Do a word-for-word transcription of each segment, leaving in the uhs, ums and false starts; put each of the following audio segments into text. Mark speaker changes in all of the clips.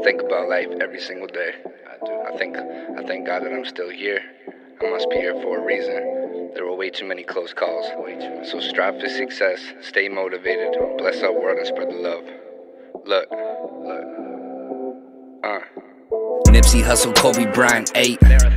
Speaker 1: think about life every single day. I do. I think, I thank God that I'm still here. I must be here for a reason. There were way too many close calls. Way too many. So strive for success, stay motivated, bless our world and spread the love. Look, look, uh.
Speaker 2: Nipsey Hussle, Kobe Bryant, eight.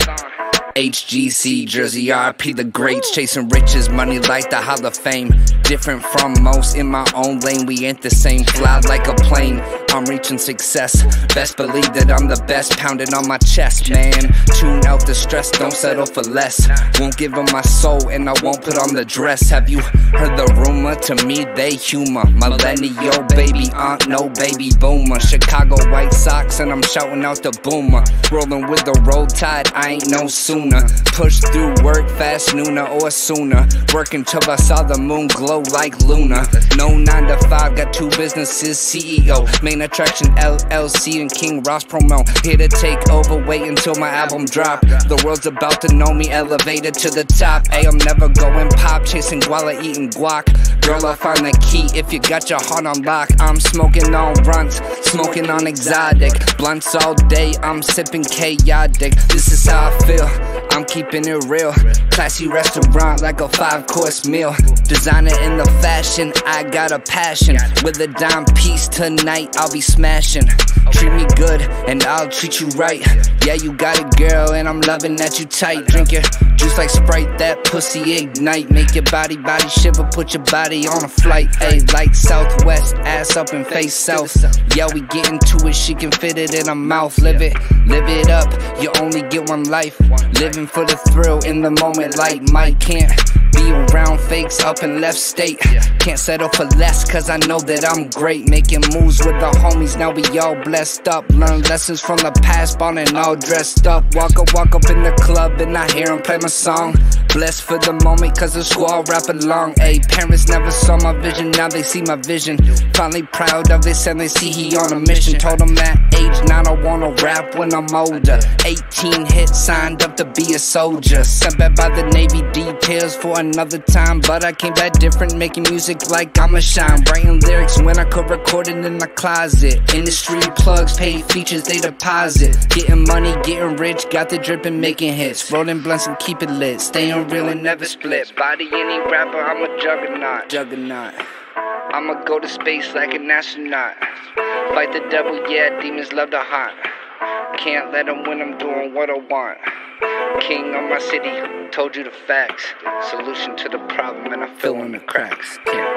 Speaker 2: H G C, Jersey, R I P the greats. Chasing riches, money like the Hall of Fame. Different from most, in my own lane. We ain't the same, fly like a plane. I'm reaching success, best believe that I'm the best. Pounding on my chest, man. Tune out the stress, don't settle for less. Won't give them my soul and I won't put on the dress. Have you heard the rumor? To me they humor. Millennial baby, aunt, no baby boomer. Chicago White Sox and I'm shouting out the boomer. Rolling with the roll tide, I ain't no sooner. Push through work fast, nooner or sooner. Working till I saw the moon glow like Luna. No nine to five, got two businesses, C E O. Main attraction L L C and Kyng Ross promo. Here to take over, wait until my album drop. The world's about to know me, elevated to the top. Ay, I'm never going pop, chasing guala, eating guac. Girl, I'll find the key if you got your heart on lock. I'm smoking on blunts, smoking on exotic blunts all day, I'm sipping chaotic. This is how I feel, I'm keeping it real. Classy restaurant like a five-course meal. Designer in the fashion, I got a passion. With a dime piece tonight, I'll be smashing. Treat me good and I'll treat you right. Yeah, you got it, girl, and I'm loving that you tight. Drink your juice like Sprite, that pussy ignite. Make your body, body shiver, put your body on a flight. Ayy, like Southwest, ass up and face south. Yeah, we get into it, she can fit it in her mouth. Live it, live it up, you only get one life. Living for the thrill in the moment like Mike. Can't be around fakes up in left state. Can't settle for less cause I know that I'm great. Making moves with the homies, now we all blessed up. Learn lessons from the past, ballin' all dressed up. Walk up, walk up in the club and I hear him play my song. Blessed for the moment cause the squad rap along. Ayy, parents never saw my vision, now they see my vision. Finally proud of it, and they see he on a mission. Told him at age nine I wanna rap when I'm older. Eighteen hits, signed up to be a soldier. Sent back by the Navy, details for another time. But I came back different, making music like I'ma shine. Writing lyrics when I could record it in the closet. Industry plugs, paid features, they deposit. Getting money, getting rich, got the drippin', making hits. Rolling blunts and keep it lit, staying real and never split. Body any rapper, I'm a juggernaut. Juggernaut. I'ma go to space like an astronaut. Fight the devil, yeah, demons love to haunt. Can't let them win, I'm doing what I want. King of my city, told you the facts. Solution to the problem and I fill in the cracks. Yeah.